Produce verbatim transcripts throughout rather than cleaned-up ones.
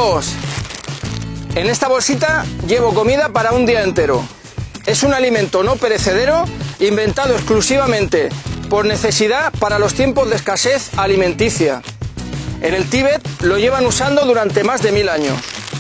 amigos! En esta bolsita llevo comida para un día entero. Es un alimento no perecedero inventado exclusivamente por necesidad para los tiempos de escasez alimenticia. En el Tíbet lo llevan usando durante más de mil años.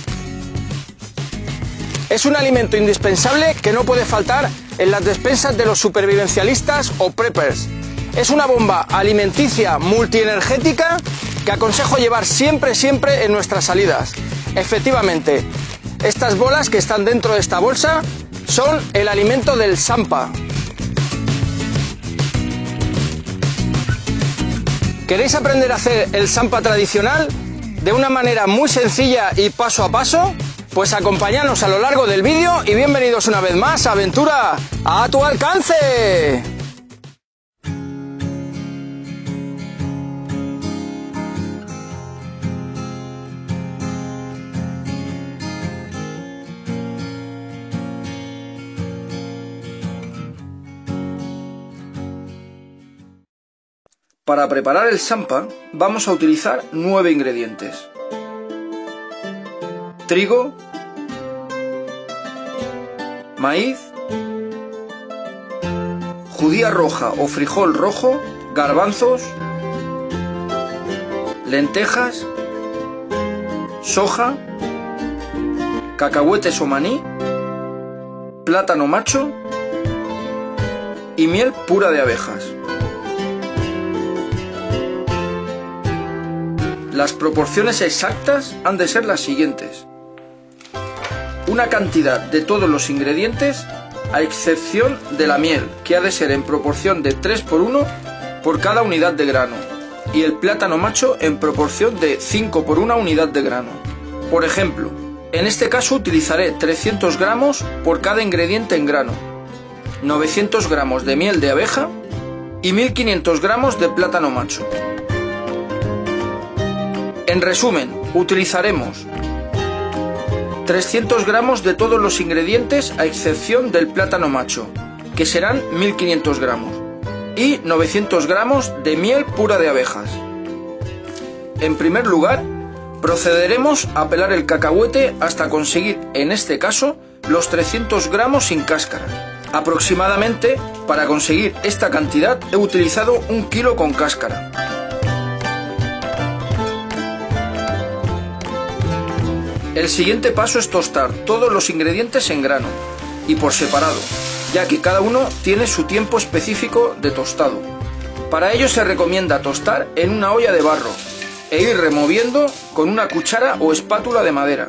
Es un alimento indispensable que no puede faltar en las despensas de los supervivencialistas o preppers. Es una bomba alimenticia multienergética que aconsejo llevar siempre, siempre en nuestras salidas. Efectivamente, estas bolas que están dentro de esta bolsa son el alimento del Sampa. ¿Queréis aprender a hacer el Sampa tradicional de una manera muy sencilla y paso a paso? Pues acompañadnos a lo largo del vídeo y bienvenidos una vez más a Aventura a tu alcance. Para preparar el Sampa vamos a utilizar nueve ingredientes: trigo, maíz, judía roja o frijol rojo, garbanzos, lentejas, soja, cacahuetes o maní, plátano macho y miel pura de abejas. Las proporciones exactas han de ser las siguientes: una cantidad de todos los ingredientes a excepción de la miel, que ha de ser en proporción de tres por uno por cada unidad de grano, y el plátano macho en proporción de cinco por una unidad de grano. Por ejemplo, en este caso utilizaré trescientos gramos por cada ingrediente en grano, novecientos gramos de miel de abeja y mil quinientos gramos de plátano macho. En resumen, utilizaremos trescientos gramos de todos los ingredientes a excepción del plátano macho, que serán mil quinientos gramos, y novecientos gramos de miel pura de abejas. En primer lugar, procederemos a pelar el cacahuete hasta conseguir, en este caso, los trescientos gramos sin cáscara. Aproximadamente, para conseguir esta cantidad, he utilizado un kilo con cáscara. El siguiente paso es tostar todos los ingredientes en grano y por separado, ya que cada uno tiene su tiempo específico de tostado. Para ello se recomienda tostar en una olla de barro e ir removiendo con una cuchara o espátula de madera.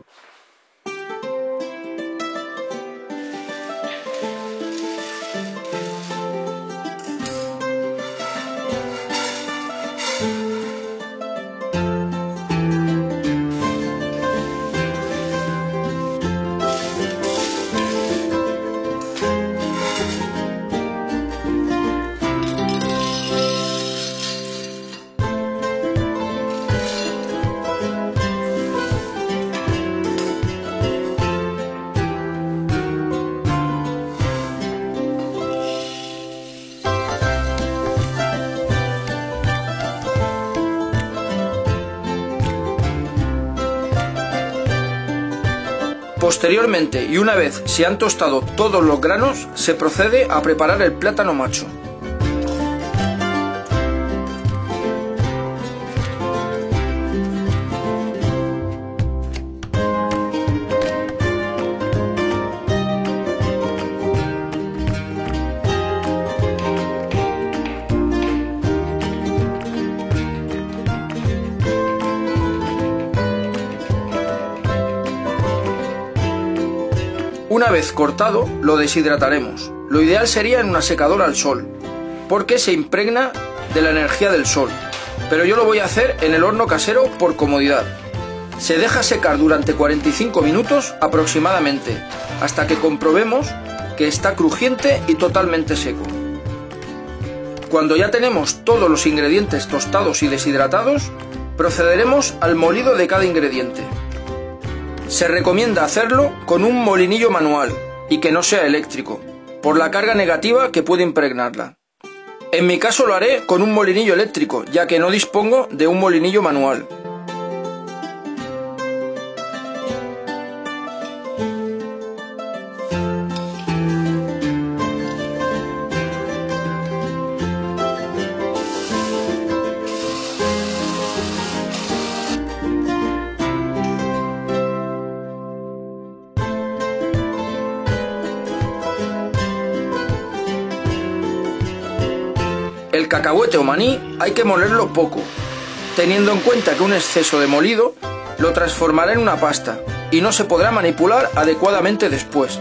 Posteriormente, y una vez se han tostado todos los granos, se procede a preparar el plátano macho. Una vez cortado, lo deshidrataremos. Lo ideal sería en una secadora al sol, porque se impregna de la energía del sol, pero yo lo voy a hacer en el horno casero por comodidad. Se deja secar durante cuarenta y cinco minutos aproximadamente, hasta que comprobemos que está crujiente y totalmente seco. Cuando ya tenemos todos los ingredientes tostados y deshidratados, procederemos al molido de cada ingrediente. Se recomienda hacerlo con un molinillo manual y que no sea eléctrico, por la carga negativa que puede impregnarla. En mi caso lo haré con un molinillo eléctrico, ya que no dispongo de un molinillo manual. El cacahuete o maní hay que molerlo poco, teniendo en cuenta que un exceso de molido lo transformará en una pasta y no se podrá manipular adecuadamente después.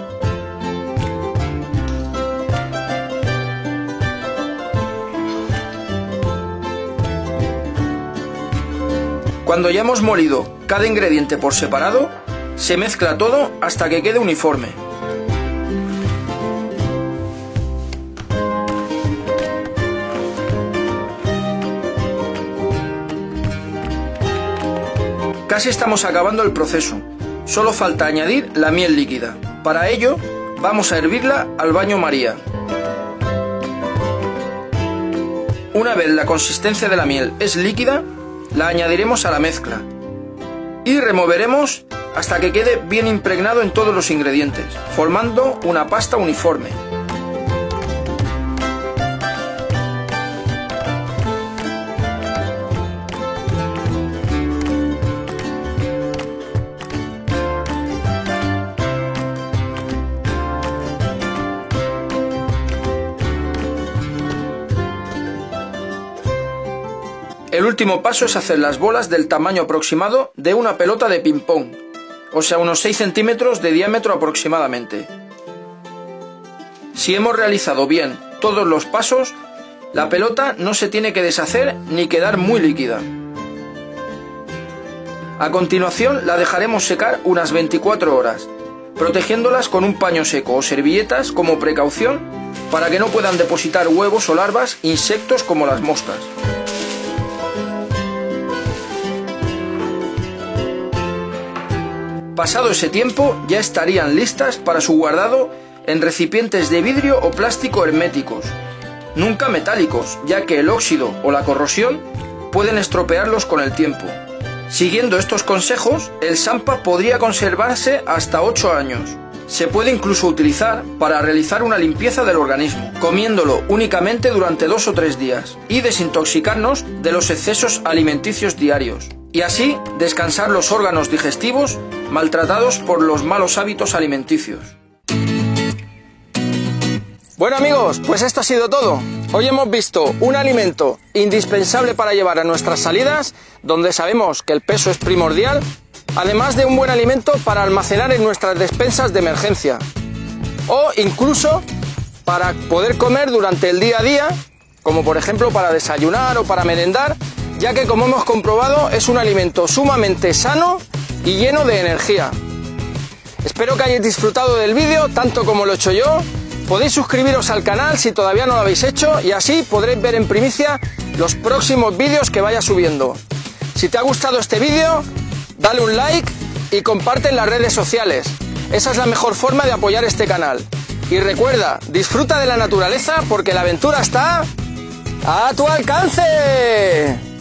Cuando ya hemos molido cada ingrediente por separado, se mezcla todo hasta que quede uniforme. Casi estamos acabando el proceso, solo falta añadir la miel líquida. Para ello, vamos a hervirla al baño María. Una vez la consistencia de la miel es líquida, la añadiremos a la mezcla y removeremos hasta que quede bien impregnado en todos los ingredientes, formando una pasta uniforme. El último paso es hacer las bolas del tamaño aproximado de una pelota de ping-pong, o sea, unos seis centímetros de diámetro aproximadamente. Si hemos realizado bien todos los pasos, la pelota no se tiene que deshacer ni quedar muy líquida. A continuación la dejaremos secar unas veinticuatro horas, protegiéndolas con un paño seco o servilletas como precaución para que no puedan depositar huevos o larvas, insectos como las moscas. Pasado ese tiempo, ya estarían listas para su guardado en recipientes de vidrio o plástico herméticos, nunca metálicos, ya que el óxido o la corrosión pueden estropearlos con el tiempo. Siguiendo estos consejos, el Sampa podría conservarse hasta ocho años. Se puede incluso utilizar para realizar una limpieza del organismo, comiéndolo únicamente durante dos o tres días, y desintoxicarnos de los excesos alimenticios diarios, y así descansar los órganos digestivos maltratados por los malos hábitos alimenticios. Bueno amigos, pues esto ha sido todo. Hoy hemos visto un alimento indispensable para llevar a nuestras salidas, donde sabemos que el peso es primordial, además de un buen alimento para almacenar en nuestras despensas de emergencia, o incluso para poder comer durante el día a día, como por ejemplo para desayunar o para merendar, ya que como hemos comprobado es un alimento sumamente sano y lleno de energía. Espero que hayáis disfrutado del vídeo tanto como lo he hecho yo. Podéis suscribiros al canal si todavía no lo habéis hecho y así podréis ver en primicia los próximos vídeos que vaya subiendo. Si te ha gustado este vídeo, dale un like y comparte en las redes sociales. Esa es la mejor forma de apoyar este canal. Y recuerda, disfruta de la naturaleza porque la aventura está a tu alcance.